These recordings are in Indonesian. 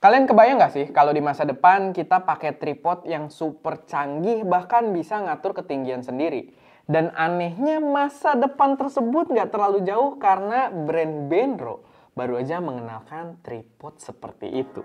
Kalian kebayang nggak sih kalau di masa depan kita pakai tripod yang super canggih bahkan bisa ngatur ketinggian sendiri? Dan anehnya masa depan tersebut nggak terlalu jauh karena brand Benro baru aja mengenalkan tripod seperti itu.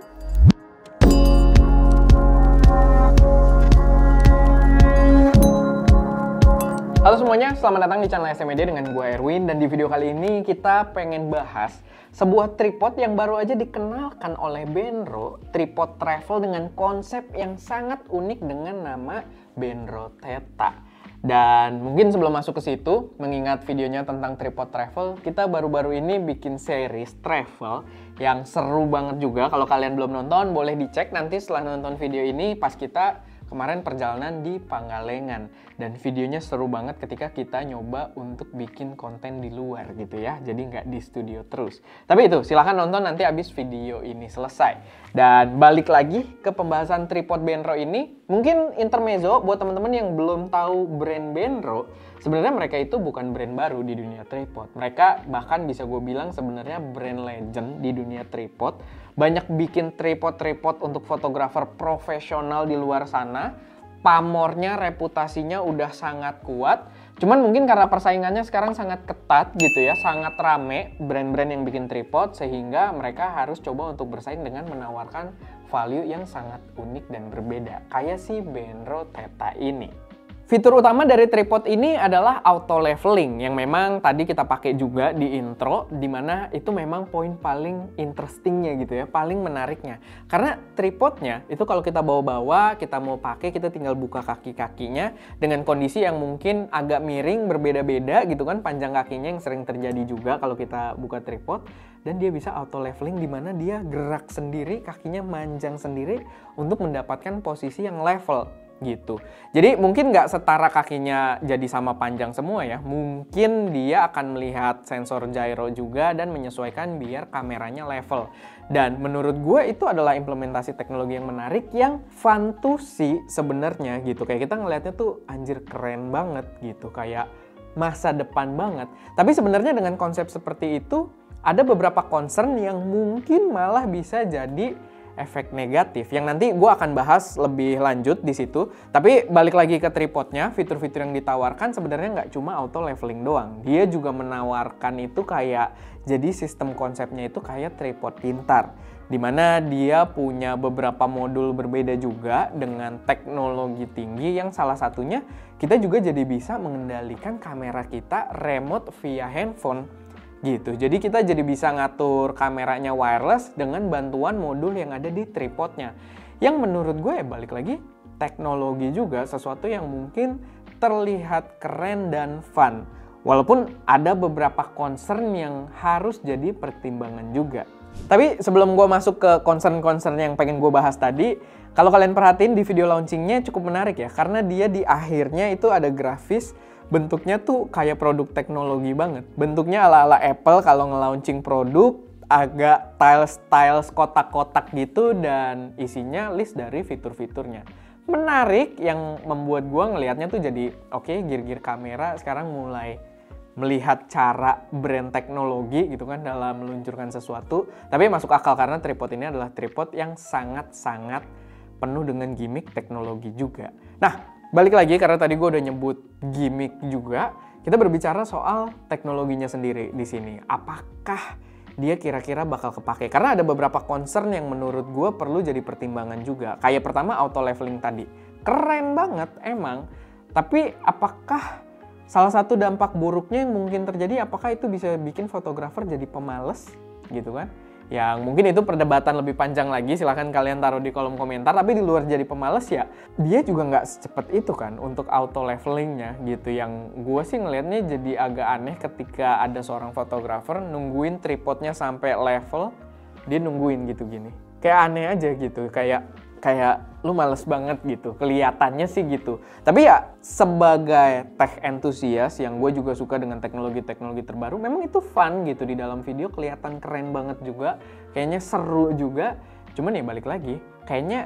Halo semuanya, selamat datang di channel SMED dengan gue Erwin. Dan di video kali ini kita pengen bahas sebuah tripod yang baru aja dikenalkan oleh Benro, tripod travel dengan konsep yang sangat unik dengan nama Benro Theta. Dan mungkin sebelum masuk ke situ, mengingat videonya tentang tripod travel, kita baru-baru ini bikin series travel yang seru banget juga. Kalau kalian belum nonton, boleh dicek nanti setelah nonton video ini pas kita kemarin perjalanan di Pangalengan. Dan videonya seru banget ketika kita nyoba untuk bikin konten di luar gitu ya. Jadi nggak di studio terus. Tapi itu, silahkan nonton nanti abis video ini selesai. Dan balik lagi ke pembahasan tripod Benro ini. Mungkin intermezzo buat teman-teman yang belum tahu brand Benro. Sebenarnya mereka itu bukan brand baru di dunia tripod. Mereka bahkan bisa gue bilang sebenarnya brand legend di dunia tripod. Banyak bikin tripod-tripod untuk fotografer profesional di luar sana. Pamornya, reputasinya udah sangat kuat. Cuman mungkin karena persaingannya sekarang sangat ketat gitu ya, sangat rame brand-brand yang bikin tripod, sehingga mereka harus coba untuk bersaing dengan menawarkan value yang sangat unik dan berbeda. Kayak si Benro Theta ini. Fitur utama dari tripod ini adalah auto leveling yang memang tadi kita pakai juga di intro, dimana itu memang poin paling interestingnya gitu ya, paling menariknya. Karena tripodnya itu kalau kita bawa-bawa, kita mau pakai, kita tinggal buka kaki-kakinya dengan kondisi yang mungkin agak miring, berbeda-beda gitu kan, panjang kakinya yang sering terjadi juga kalau kita buka tripod. Dan dia bisa auto leveling dimana dia gerak sendiri, kakinya manjang sendiri untuk mendapatkan posisi yang level. Gitu. Jadi mungkin nggak setara kakinya jadi sama panjang semua ya. Mungkin dia akan melihat sensor gyro juga dan menyesuaikan biar kameranya level. Dan menurut gue itu adalah implementasi teknologi yang menarik yang fun to see sebenarnya gitu. Kayak kita ngelihatnya tuh anjir keren banget gitu. Kayak masa depan banget. Tapi sebenarnya dengan konsep seperti itu ada beberapa concern yang mungkin malah bisa jadi efek negatif yang nanti gue akan bahas lebih lanjut di situ. Tapi balik lagi ke tripodnya, fitur-fitur yang ditawarkan sebenarnya nggak cuma auto leveling doang. Dia juga menawarkan itu kayak jadi sistem konsepnya itu kayak tripod pintar, dimana dia punya beberapa modul berbeda juga dengan teknologi tinggi yang salah satunya kita juga jadi bisa mengendalikan kamera kita remote via handphone. Gitu. Jadi kita jadi bisa ngatur kameranya wireless dengan bantuan modul yang ada di tripodnya. Yang menurut gue balik lagi teknologi juga sesuatu yang mungkin terlihat keren dan fun. Walaupun ada beberapa concern yang harus jadi pertimbangan juga. Tapi sebelum gue masuk ke concern-concern yang pengen gue bahas tadi, kalau kalian perhatiin di video launchingnya cukup menarik ya. Karena dia di akhirnya itu ada grafis. Bentuknya tuh kayak produk teknologi banget. Bentuknya ala-ala Apple kalau nge-launching produk, agak tiles kotak-kotak gitu dan isinya list dari fitur-fiturnya. Menarik yang membuat gua ngelihatnya tuh jadi oke, gear-gear kamera sekarang mulai melihat cara brand teknologi gitu kan dalam meluncurkan sesuatu. Tapi masuk akal karena tripod ini adalah tripod yang sangat-sangat penuh dengan gimmick teknologi juga. Nah, balik lagi karena tadi gue udah nyebut gimmick juga, kita berbicara soal teknologinya sendiri di sini. Apakah dia kira-kira bakal kepake? Karena ada beberapa concern yang menurut gue perlu jadi pertimbangan juga. Kayak pertama auto leveling tadi. Keren banget emang. Tapi apakah salah satu dampak buruknya yang mungkin terjadi, apakah itu bisa bikin fotografer jadi pemalas gitu kan? Yang mungkin itu perdebatan lebih panjang lagi, silahkan kalian taruh di kolom komentar. Tapi di luar jadi pemalas ya, dia juga nggak secepat itu kan untuk auto levelingnya gitu. Yang gue sih ngelihatnya jadi agak aneh ketika ada seorang fotografer nungguin tripodnya sampai level, dia nungguin gitu gini. Kayak aneh aja gitu, kayak lu males banget gitu, kelihatannya sih gitu. Tapi ya sebagai tech enthusiast yang gue juga suka dengan teknologi-teknologi terbaru, memang itu fun gitu di dalam video, kelihatan keren banget juga, kayaknya seru juga. Cuman ya balik lagi, kayaknya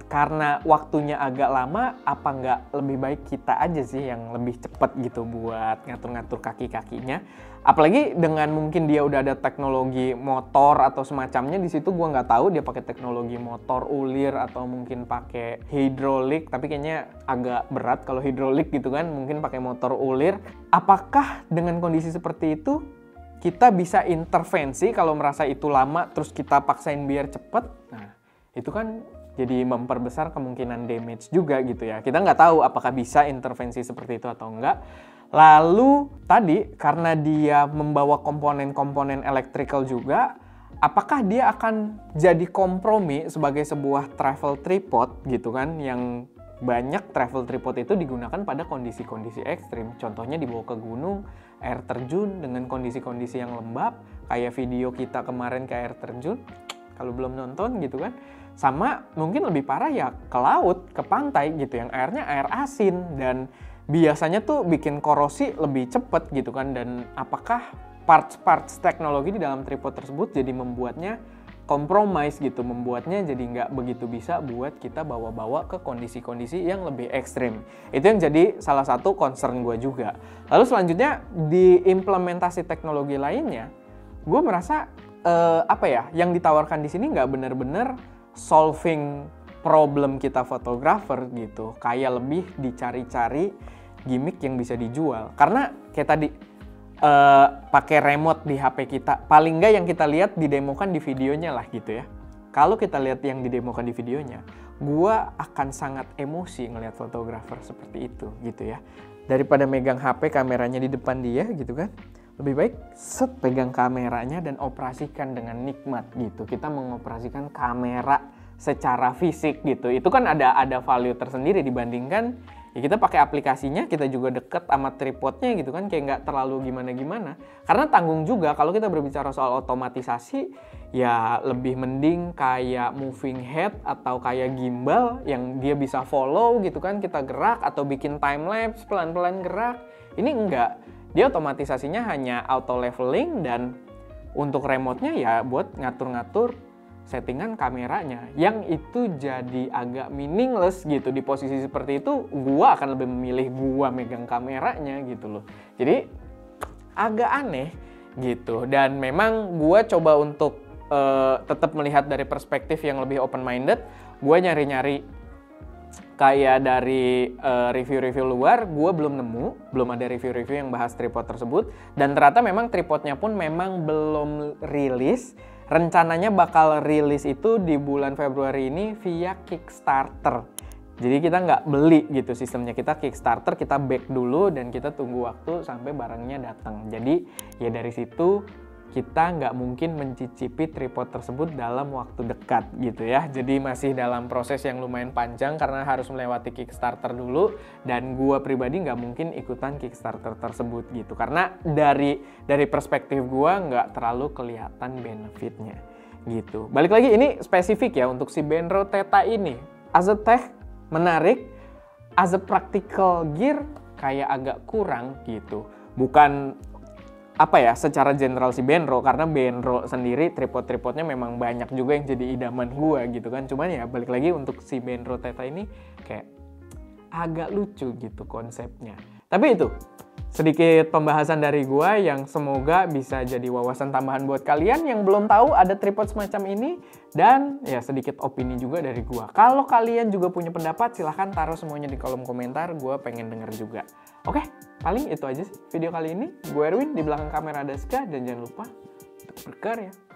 karena waktunya agak lama, apa nggak lebih baik kita aja sih yang lebih cepet gitu buat ngatur-ngatur kaki-kakinya. Apalagi dengan mungkin dia udah ada teknologi motor atau semacamnya, di situ gue nggak tahu dia pakai teknologi motor ulir atau mungkin pakai hidrolik, tapi kayaknya agak berat kalau hidrolik gitu kan, mungkin pakai motor ulir. Apakah dengan kondisi seperti itu kita bisa intervensi kalau merasa itu lama terus kita paksain biar cepet? Nah, itu kan jadi memperbesar kemungkinan damage juga gitu ya. Kita nggak tahu apakah bisa intervensi seperti itu atau enggak. Lalu tadi karena dia membawa komponen-komponen electrical juga, apakah dia akan jadi kompromi sebagai sebuah travel tripod gitu kan, yang banyak travel tripod itu digunakan pada kondisi-kondisi ekstrim. Contohnya dibawa ke gunung, air terjun dengan kondisi-kondisi yang lembab, kayak video kita kemarin ke air terjun, kalau belum nonton gitu kan. Sama mungkin lebih parah ya ke laut, ke pantai gitu, yang airnya air asin dan biasanya tuh bikin korosi lebih cepet gitu kan. Dan apakah parts-parts teknologi di dalam tripod tersebut jadi membuatnya compromise gitu, membuatnya jadi nggak begitu bisa buat kita bawa-bawa ke kondisi-kondisi yang lebih ekstrim. Itu yang jadi salah satu concern gue juga. Lalu selanjutnya di implementasi teknologi lainnya, gue merasa yang ditawarkan di sini nggak benar-benar solving problem kita fotografer gitu. Kayak lebih dicari-cari gimmick yang bisa dijual. Karena kayak tadi pakai remote di HP kita, paling nggak yang kita lihat didemokan di videonya lah gitu ya. Kalau kita lihat yang didemokan di videonya, gua akan sangat emosi ngelihat fotografer seperti itu gitu ya. Daripada megang HP kameranya di depan dia gitu kan, lebih baik pegang kameranya dan operasikan dengan nikmat gitu. Kita mengoperasikan kamera secara fisik gitu. Itu kan ada value tersendiri dibandingkan ya kita pakai aplikasinya, kita juga deket sama tripodnya gitu kan, kayak nggak terlalu gimana-gimana. Karena tanggung juga kalau kita berbicara soal otomatisasi, ya lebih mending kayak moving head atau kayak gimbal yang dia bisa follow gitu kan, kita gerak atau bikin time lapse pelan-pelan gerak. Ini enggak. Dia otomatisasinya hanya auto leveling dan untuk remote-nya ya buat ngatur-ngatur settingan kameranya, yang itu jadi agak meaningless gitu. Di posisi seperti itu gua akan lebih memilih gua megang kameranya gitu loh. Jadi agak aneh gitu. Dan memang gua coba untuk tetap melihat dari perspektif yang lebih open minded. Gua nyari-nyari kayak dari review-review luar, gue belum ada review-review yang bahas tripod tersebut. Dan ternyata memang tripodnya pun memang belum rilis. Rencananya bakal rilis itu di bulan Februari ini via Kickstarter. Jadi kita nggak beli gitu sistemnya, kita Kickstarter, kita back dulu dan kita tunggu waktu sampai barangnya datang. Jadi ya dari situ kita nggak mungkin mencicipi tripod tersebut dalam waktu dekat gitu ya. Jadi masih dalam proses yang lumayan panjang karena harus melewati Kickstarter dulu. Dan gua pribadi nggak mungkin ikutan Kickstarter tersebut gitu. Karena dari perspektif gua nggak terlalu kelihatan benefitnya gitu. Balik lagi ini spesifik ya untuk si Benro Theta ini. As a tech menarik, as a practical gear kayak agak kurang gitu. Bukan secara general si Benro, karena Benro sendiri tripod-tripodnya memang banyak juga yang jadi idaman gua gitu kan. Cuman ya balik lagi untuk si Benro Theta ini kayak agak lucu gitu konsepnya. Tapi itu sedikit pembahasan dari gua yang semoga bisa jadi wawasan tambahan buat kalian yang belum tahu ada tripod semacam ini. Dan ya sedikit opini juga dari gua. Kalau kalian juga punya pendapat, silahkan taruh semuanya di kolom komentar. Gua pengen denger juga. Oke, paling itu aja sih video kali ini. Gue Erwin, di belakang kamera ada Ska, dan jangan lupa untuk berkarya.